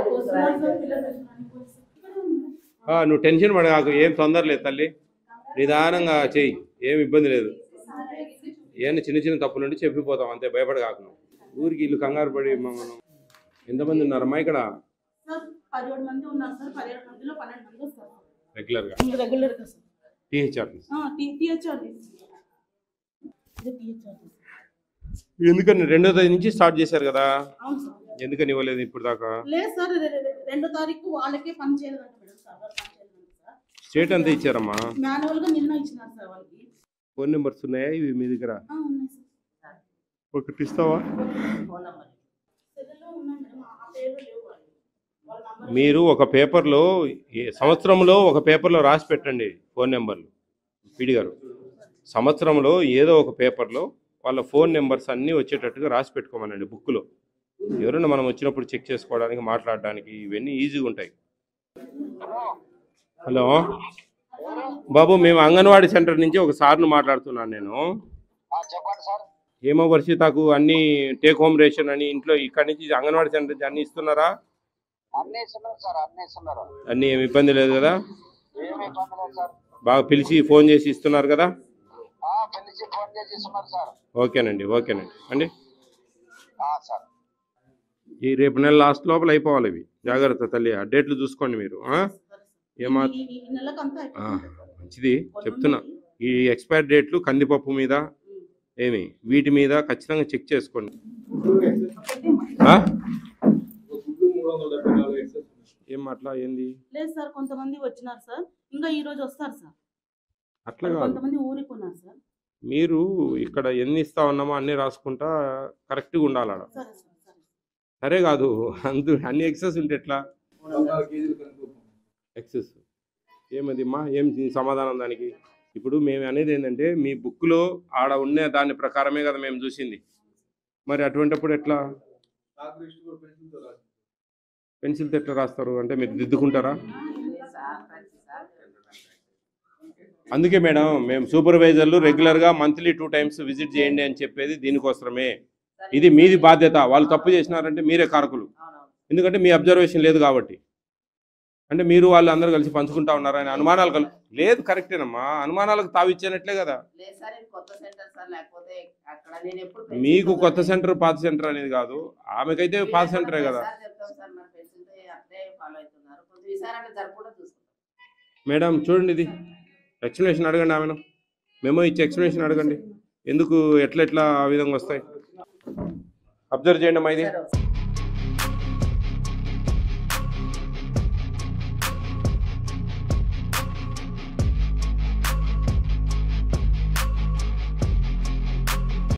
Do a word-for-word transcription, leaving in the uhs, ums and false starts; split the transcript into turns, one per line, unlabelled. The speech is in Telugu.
నువ్వు టెన్షన్ పడ నాకు ఏం తొందర లేదు తల్లి, నిదానంగా చెయ్యి, ఏం ఇబ్బంది లేదు. ఏమన్నా చిన్న చిన్న తప్పులు ఉంటే చెప్పిపోతాం అంతే, భయపడ కాకుండా. ఊరికి ఇల్లు కంగారు పడి మనం ఎంతమంది ఉన్నారమ్మా ఇక్కడ? రెగ్యులర్గా ఎందుకని రెండో తేదీ నుంచి స్టార్ట్ చేశారు కదా, ఎందుకని ఇవ్వలేదు ఇప్పుడు దాకా?
లేదు సార్, రెండో తారీఖు వాళ్ళకే పని చేయలేదు.
స్టేట్ అంతా ఇచ్చారమ్మా,
మాన్యువల్ గా నిన్న ఇచ్చినారు సార్ వాళ్ళకి.
ఫోన్ నెంబర్స్ ఉన్నాయా ఇవి మీ దగ్గర? ఒకటి ఇస్తావా? మీరు ఒక పేపర్లో సంవత్సరంలో ఒక పేపర్లో రాసి పెట్టండి ఫోన్ నెంబర్లు. పీడి గారు సంవత్సరంలో ఏదో ఒక పేపర్లో వాళ్ళ ఫోన్ నెంబర్స్ అన్నీ వచ్చేటట్టుగా రాసి పెట్టుకోమనండి బుక్లో. ఎవరైనా మనం వచ్చినప్పుడు చెక్ చేసుకోవడానికి, మాట్లాడడానికి ఇవన్నీ ఈజీగా ఉంటాయి. హలో బాబు, మేము అంగన్వాడీ సెంటర్ నుంచి ఒక సార్ను మాట్లాడుతున్నాను నేను. ఏమో వర్షితకు అన్ని టేక్ హోమ్ రేషన్ అని ఇంట్లో ఇక్కడి నుంచి అంగన్వాడీ సెంటర్ నుంచి అన్ని ఇస్తున్నారా? అన్ని ఏమి ఇబ్బంది లేదు కదా? బాగా పిలిచి ఫోన్ చేసి ఇస్తున్నారు కదా? ఓకేనండి, ఓకేనండి అండి. ఈ రేపు నెల లాస్ట్ లోపల అయిపోవాలి ఇవి. జాగ్రత్త తల్లి, ఆ డేట్లు చూసుకోండి మీరు. ఏమా మంచిది చెప్తున్నా, ఈ ఎక్స్పైర్ డేట్లు కందిపప్పు మీద ఏమి వీటి మీద ఖచ్చితంగా చెక్ చేసుకోండి. ఏం అట్లా ఏంది?
లేదు సార్, కొంతమంది వచ్చినారు సార్, ఇంకా ఈ రోజు వస్తారు సార్.
అట్లా కాదు,
కొంతమంది ఊరికి ఉన్నారు సార్.
మీరు ఇక్కడ ఎన్ని ఇస్తా ఉన్నామో అన్ని రాసుకుంటా కరెక్ట్గా ఉండాలి. సరే కాదు, అందు అన్ని ఎక్సెస్ ఉంటే ఎట్లా? ఎక్సెస్ ఏమది అమ్మా, ఏం సమాధానం దానికి? ఇప్పుడు మేము అనేది ఏంటంటే మీ బుక్లో ఆడ ఉన్న దాని ప్రకారమే కదా మేము చూసింది, మరి అటువంటిప్పుడు ఎట్లా? పెన్సిల్తో ఎట్లా రాస్తారు అంటే మీరు దిద్దుకుంటారా? అందుకే మేడం మేము సూపర్వైజర్లు రెగ్యులర్గా మంత్లీ టూ టైమ్స్ విజిట్ చేయండి అని చెప్పేది దీనికోసమే. ఇది మీది బాధ్యత. వాళ్ళు తప్పు చేసినారంటే మీరే కారకులు, ఎందుకంటే మీ అబ్జర్వేషన్ లేదు కాబట్టి. అంటే మీరు వాళ్ళు అందరూ కలిసి పంచుకుంటా ఉన్నారని అనుమానాలు కలు లేదు. కరెక్టేనమ్మా, అనుమానాలకు తావిచ్చేనట్లే కదా. మీకు కొత్త సెంటర్ పాత సెంటర్ అనేది కాదు, ఆమెకైతే పాత సెంటరే కదా. మేడం చూడండి, ఇది ఎక్స్ప్లెనేషన్ అడగండి ఆమెను, మేము ఇచ్చే ఎక్స్ప్లెనేషన్ అడగండి, ఎందుకు ఎట్లా ఎట్లా ఆ విధంగా వస్తాయి అబ్జర్వ్ చేయండి అమ్మా ఇది.